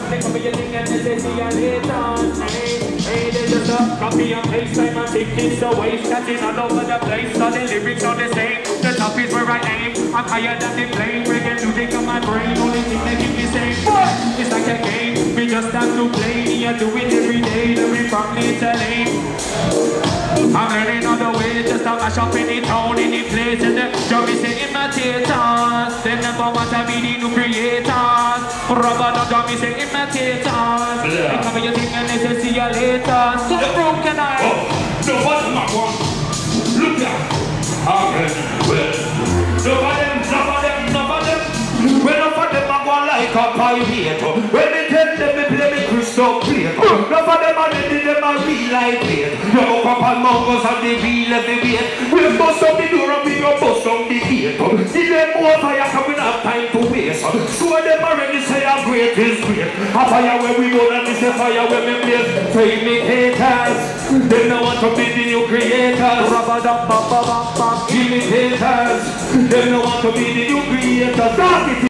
They come here thing and they say see you later. Hey, they just copy and paste. Time and take kids away. Scatting all over the place. So the lyrics are the same. The top is where I aim. I'm higher than the flame. Reggae music on my brain. Only thing they keep me safe. It's like a game. We just have to play. You do it every day. Living from lane to lane. I'm learning other ways. Just to mash up any town, any place. And the drum is saying imitators. They never want to be the new creators. Rubber the drum is saying imitators. They come here thing and they say see you later. So broken eye. No one my one. Look at Amen. Well, none of them. When none of them are going like a pirate. When they tell them they play me crystal clear. None of them are ready, them are real like it. You go up on mongos and they real every weight. We bust up the door and we go bust up the gate. See them more fire coming up time to waste. So them are ready say a great is great. A fire where we go and it's a fire where we blaze. So imitators, they don't want to be the new creators. Imitators, they don't want to be the new creators.